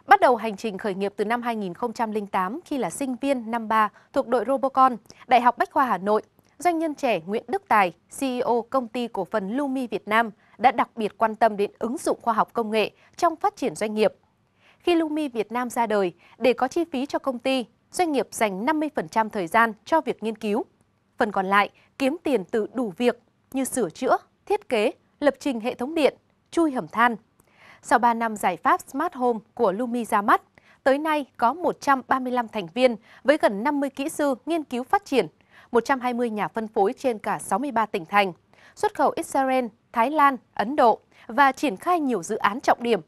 Bắt đầu hành trình khởi nghiệp từ năm 2008 khi là sinh viên năm 3 thuộc đội Robocon, Đại học Bách khoa Hà Nội, doanh nhân trẻ Nguyễn Đức Tài, CEO công ty cổ phần Lumi Việt Nam đã đặc biệt quan tâm đến ứng dụng khoa học công nghệ trong phát triển doanh nghiệp. Khi Lumi Việt Nam ra đời, để có chi phí cho công ty, doanh nghiệp dành 50% thời gian cho việc nghiên cứu. Phần còn lại kiếm tiền từ đủ việc như sửa chữa, thiết kế, lập trình hệ thống điện, chui hầm than. Sau 3 năm giải pháp Smart Home của Lumi ra mắt, tới nay có 135 thành viên với gần 50 kỹ sư nghiên cứu phát triển, 120 nhà phân phối trên cả 63 tỉnh thành, xuất khẩu Israel, Thái Lan, Ấn Độ và triển khai nhiều dự án trọng điểm.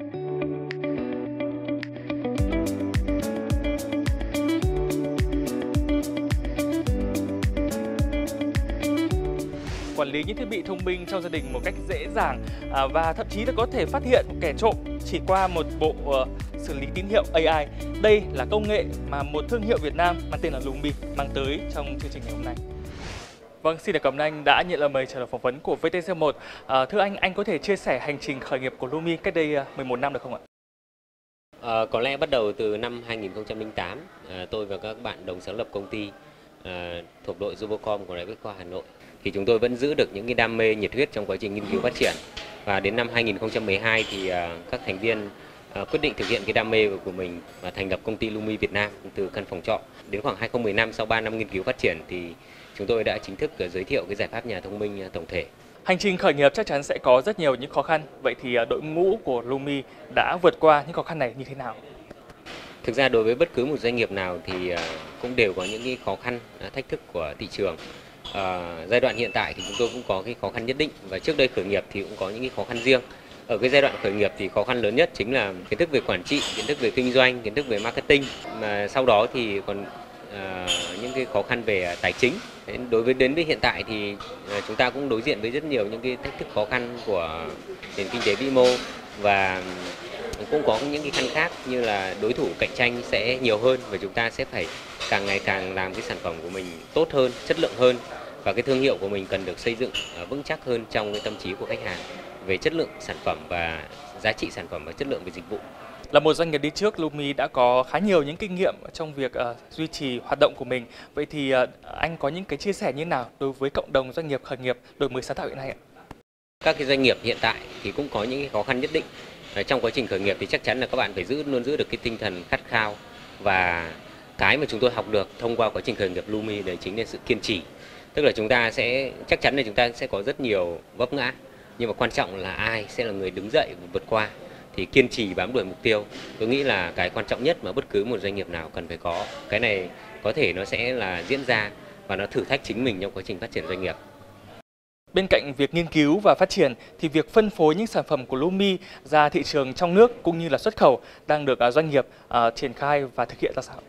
Quản lý những thiết bị thông minh trong gia đình một cách dễ dàng và thậm chí là có thể phát hiện kẻ trộm chỉ qua một bộ xử lý tín hiệu AI. Đây là công nghệ mà một thương hiệu Việt Nam mang tên là Lumi mang tới trong chương trình ngày hôm nay. Vâng, xin cảm ơn anh đã nhận lời mời trả lời phỏng vấn của VTC1. Thưa anh có thể chia sẻ hành trình khởi nghiệp của Lumi cách đây 11 năm được không ạ? Có lẽ bắt đầu từ năm 2008, tôi và các bạn đồng sáng lập công ty thuộc đội Robocom của Đại học Bách khoa Hà Nội. Thì chúng tôi vẫn giữ được những cái đam mê nhiệt huyết trong quá trình nghiên cứu phát triển. Và đến năm 2012 thì các thành viên quyết định thực hiện cái đam mê của mình và thành lập công ty Lumi Việt Nam từ căn phòng trọ. Đến khoảng 2015, sau 3 năm nghiên cứu phát triển thì chúng tôi đã chính thức giới thiệu cái giải pháp nhà thông minh tổng thể. Hành trình khởi nghiệp chắc chắn sẽ có rất nhiều những khó khăn. Vậy thì đội ngũ của Lumi đã vượt qua những khó khăn này như thế nào? Thực ra đối với bất cứ một doanh nghiệp nào thì cũng đều có những cái khó khăn, thách thức của thị trường. Giai đoạn hiện tại thì chúng tôi cũng có cái khó khăn nhất định và trước đây khởi nghiệp thì cũng có những cái khó khăn riêng. Ở cái giai đoạn khởi nghiệp thì khó khăn lớn nhất chính là kiến thức về quản trị, kiến thức về kinh doanh, kiến thức về marketing. Mà sau đó thì còn những cái khó khăn về tài chính. Đến với hiện tại thì chúng ta cũng đối diện với rất nhiều những cái thách thức khó khăn của nền kinh tế vĩ mô và cũng có những cái khăn khác như là đối thủ cạnh tranh sẽ nhiều hơn và chúng ta sẽ phải càng ngày càng làm cái sản phẩm của mình tốt hơn, chất lượng hơn và cái thương hiệu của mình cần được xây dựng vững chắc hơn trong cái tâm trí của khách hàng về chất lượng sản phẩm và giá trị sản phẩm và chất lượng về dịch vụ. Là một doanh nghiệp đi trước, Lumi đã có khá nhiều những kinh nghiệm trong việc duy trì hoạt động của mình. Vậy thì anh có những cái chia sẻ như nào đối với cộng đồng doanh nghiệp khởi nghiệp đổi mới sáng tạo hiện nay ạ? Các cái doanh nghiệp hiện tại thì cũng có những cái khó khăn nhất định. Trong quá trình khởi nghiệp thì chắc chắn là các bạn phải luôn giữ được cái tinh thần khát khao và cái mà chúng tôi học được thông qua quá trình khởi nghiệp Lumi đấy chính là sự kiên trì. Tức là chắc chắn là chúng ta sẽ có rất nhiều vấp ngã nhưng mà quan trọng là ai sẽ là người đứng dậy và vượt qua. Thì kiên trì bám đuổi mục tiêu, tôi nghĩ là cái quan trọng nhất mà bất cứ một doanh nghiệp nào cần phải có. Cái này có thể nó sẽ là diễn ra và nó thử thách chính mình trong quá trình phát triển doanh nghiệp. Bên cạnh việc nghiên cứu và phát triển thì việc phân phối những sản phẩm của Lumi ra thị trường trong nước cũng như là xuất khẩu đang được doanh nghiệp triển khai và thực hiện ra sao?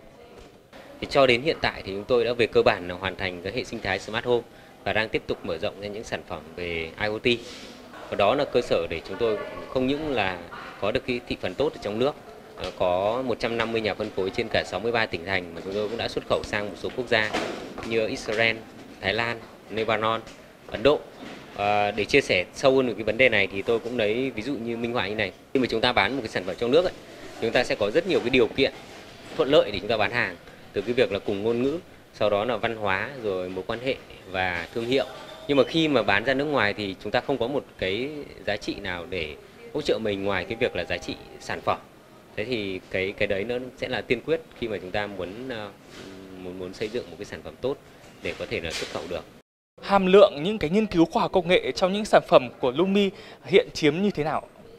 Thì cho đến hiện tại thì chúng tôi đã về cơ bản là hoàn thành cái hệ sinh thái Smart Home và đang tiếp tục mở rộng ra những sản phẩm về IoT. Và đó là cơ sở để chúng tôi không những là có được cái thị phần tốt ở trong nước, có 150 nhà phân phối trên cả 63 tỉnh thành mà chúng tôi cũng đã xuất khẩu sang một số quốc gia như Israel, Thái Lan, Lebanon, Ấn Độ. Để chia sẻ sâu hơn về cái vấn đề này thì tôi cũng lấy ví dụ như minh họa như này. Khi mà chúng ta bán một cái sản phẩm trong nước ấy, chúng ta sẽ có rất nhiều cái điều kiện thuận lợi để chúng ta bán hàng, từ cái việc là cùng ngôn ngữ, sau đó là văn hóa, rồi mối quan hệ và thương hiệu. Nhưng mà khi mà bán ra nước ngoài thì chúng ta không có một cái giá trị nào để hỗ trợ mình ngoài cái việc là giá trị sản phẩm. Thế thì cái đấy nó sẽ là tiên quyết khi mà chúng ta muốn xây dựng một cái sản phẩm tốt để có thể là xuất khẩu được. Hàm lượng những cái nghiên cứu khoa học công nghệ trong những sản phẩm của Lumi hiện chiếm như thế nào?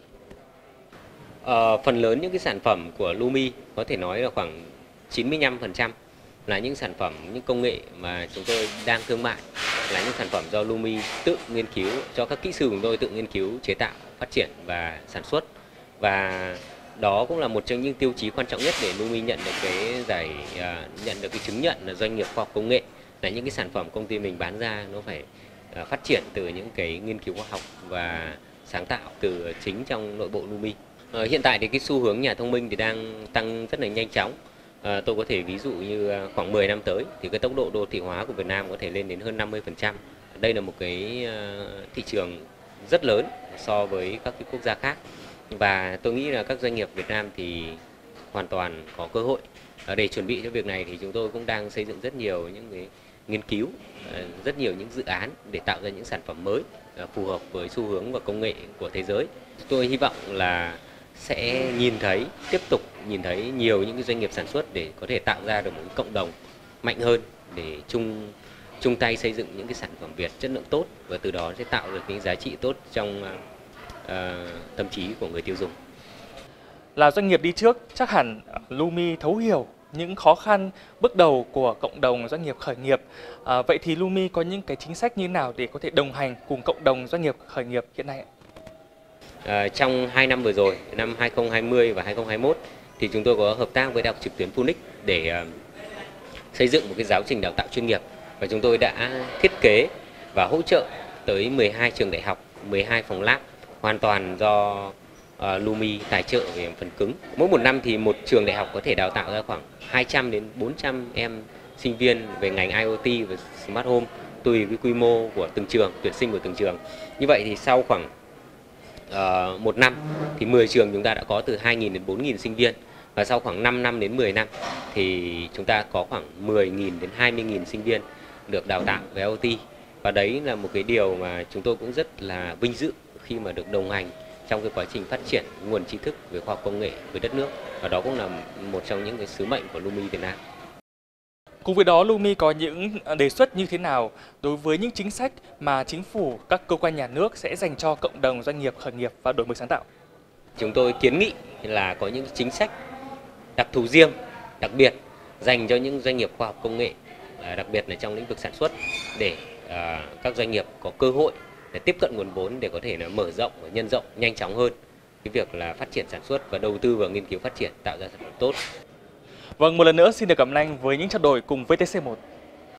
Phần lớn những cái sản phẩm của Lumi có thể nói là khoảng 95% là những sản phẩm, những công nghệ mà chúng tôi đang thương mại là những sản phẩm do Lumi tự nghiên cứu, cho các kỹ sư của chúng tôi tự nghiên cứu, chế tạo, phát triển và sản xuất. Và đó cũng là một trong những tiêu chí quan trọng nhất để Lumi nhận được cái chứng nhận là doanh nghiệp khoa học công nghệ. Là những cái sản phẩm công ty mình bán ra nó phải phát triển từ những cái nghiên cứu khoa học và sáng tạo từ chính trong nội bộ Lumi. Hiện tại thì cái xu hướng nhà thông minh thì đang tăng rất là nhanh chóng. Tôi có thể ví dụ như khoảng 10 năm tới thì cái tốc độ đô thị hóa của Việt Nam có thể lên đến hơn 50%. Đây là một cái thị trường rất lớn so với các cái quốc gia khác. Và tôi nghĩ là các doanh nghiệp Việt Nam thì hoàn toàn có cơ hội. Để chuẩn bị cho việc này thì chúng tôi cũng đang xây dựng rất nhiều những cái nghiên cứu, rất nhiều những dự án để tạo ra những sản phẩm mới phù hợp với xu hướng và công nghệ của thế giới. Tôi hy vọng là sẽ tiếp tục nhìn thấy nhiều những cái doanh nghiệp sản xuất để có thể tạo ra được một cái cộng đồng mạnh hơn để chung tay xây dựng những cái sản phẩm Việt chất lượng tốt, và từ đó sẽ tạo được những giá trị tốt trong tâm trí của người tiêu dùng. Là doanh nghiệp đi trước, chắc hẳn Lumi thấu hiểu những khó khăn bước đầu của cộng đồng doanh nghiệp khởi nghiệp. Vậy thì Lumi có những cái chính sách như nào để có thể đồng hành cùng cộng đồng doanh nghiệp khởi nghiệp hiện nay ạ? Trong 2 năm vừa rồi, năm 2020 và 2021, thì chúng tôi có hợp tác với Đại học trực tuyến Phoenix để xây dựng một cái giáo trình đào tạo chuyên nghiệp, và chúng tôi đã thiết kế và hỗ trợ tới 12 trường đại học, 12 phòng lab hoàn toàn do Lumi tài trợ về phần cứng. Mỗi một năm thì một trường đại học có thể đào tạo ra khoảng 200 đến 400 em sinh viên về ngành IoT và Smart Home, tùy cái quy mô của từng trường, tuyển sinh của từng trường. Như vậy thì sau khoảng một năm thì 10 trường chúng ta đã có từ 2.000 đến 4.000 sinh viên, và sau khoảng 5 năm đến 10 năm thì chúng ta có khoảng 10.000 đến 20.000 sinh viên được đào tạo về IoT. Và đấy là một cái điều mà chúng tôi cũng rất là vinh dự khi mà được đồng hành trong cái quá trình phát triển nguồn tri thức về khoa học công nghệ với đất nước, và đó cũng là một trong những cái sứ mệnh của Lumi Việt Nam. Cùng với đó, Lumi có những đề xuất như thế nào đối với những chính sách mà chính phủ, các cơ quan nhà nước sẽ dành cho cộng đồng doanh nghiệp khởi nghiệp và đổi mới sáng tạo? Chúng tôi kiến nghị là có những chính sách đặc thù riêng, đặc biệt dành cho những doanh nghiệp khoa học công nghệ, đặc biệt là trong lĩnh vực sản xuất, để các doanh nghiệp có cơ hội để tiếp cận nguồn vốn để có thể là mở rộng và nhân rộng nhanh chóng hơn cái việc là phát triển sản xuất và đầu tư vào nghiên cứu phát triển, tạo ra sản phẩm tốt. Vâng, một lần nữa xin được cảm ơn anh với những trao đổi cùng VTC1.